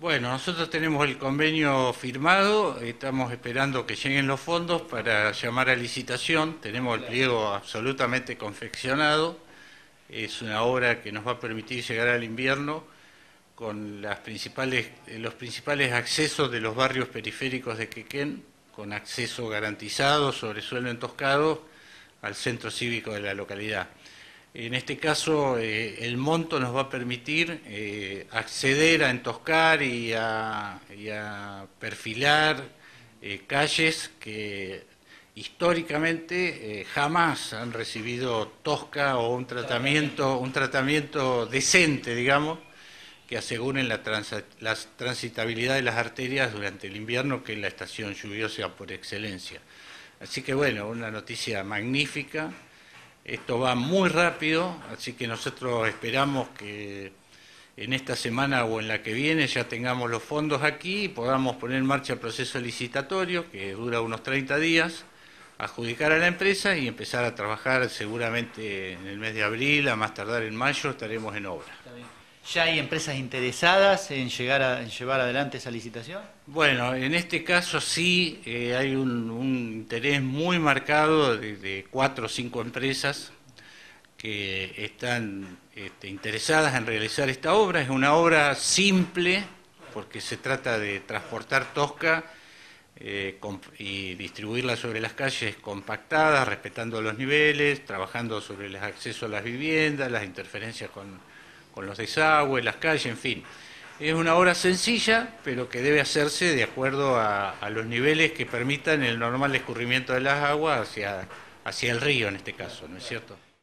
Bueno, nosotros tenemos el convenio firmado, estamos esperando que lleguen los fondos para llamar a licitación, tenemos el pliego absolutamente confeccionado, es una obra que nos va a permitir llegar al invierno con los principales accesos de los barrios periféricos de Quequén, con acceso garantizado sobre suelo entoscado al centro cívico de la localidad. En este caso, el monto nos va a permitir acceder a entoscar y a perfilar calles que históricamente jamás han recibido tosca o un tratamiento decente, digamos, que aseguren la transitabilidad de las arterias durante el invierno, que es la estación lluviosa por excelencia. Así que bueno, una noticia magnífica. Esto va muy rápido, así que nosotros esperamos que en esta semana o en la que viene ya tengamos los fondos aquí y podamos poner en marcha el proceso licitatorio, que dura unos 30 días, adjudicar a la empresa y empezar a trabajar seguramente en el mes de abril, a más tardar en mayo, estaremos en obra. ¿Ya hay empresas interesadas en llevar adelante esa licitación? Bueno, en este caso sí hay un interés muy marcado de 4 o 5 empresas que están interesadas en realizar esta obra. Es una obra simple porque se trata de transportar tosca y distribuirla sobre las calles compactadas, respetando los niveles, trabajando sobre el acceso a las viviendas, las interferencias con los desagües, las calles, en fin. Es una obra sencilla, pero que debe hacerse de acuerdo a los niveles que permitan el normal escurrimiento de las aguas hacia el río en este caso, ¿no es cierto?